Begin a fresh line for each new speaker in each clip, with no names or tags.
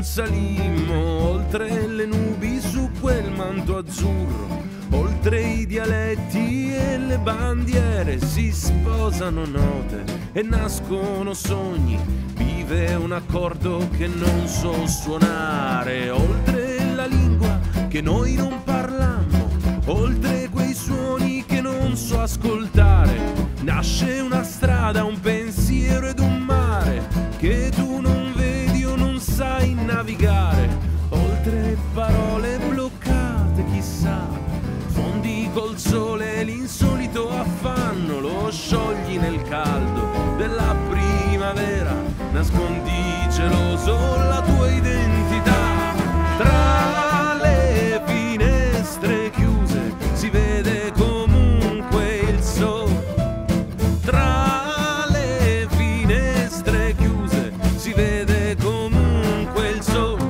salimmo oltre le nubi su quel manto azzurro, oltre i dialetti e le bandiere, si sposano note e nascono sogni, vive un accordo che non so suonare, oltre la lingua che noi non parlammo, oltre quei suoni che non so ascoltare, nasce una strada, un pensiero ed un mare che tu non vedi o non sai navigare, oltre parole bloccate, chissà, fondi col sole, l'insolito affanno, lo sciogli nel caldo della primavera, nascondi geloso la tua identità. Tra le finestre chiuse si vede comunque il sole, tra le finestre chiuse si vede comunque il sole.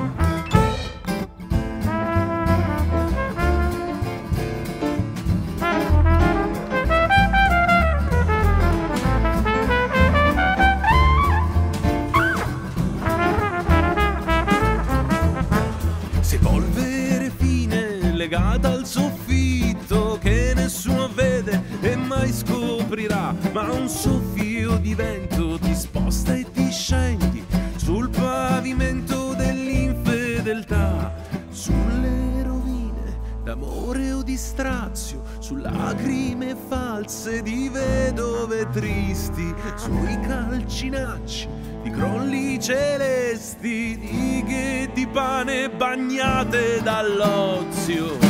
Se polvere fine legata al soffitto che nessuno vede e mai scoprirà, ma un soffio di vento ti sposta e ti scendi sul pavimento dell'infedeltà, sulle rovine d'amore o di strazio, su lacrime false di vedove tristi, sui calcinacci di crolli celesti, di ghe di pane bagnate dall'ozio.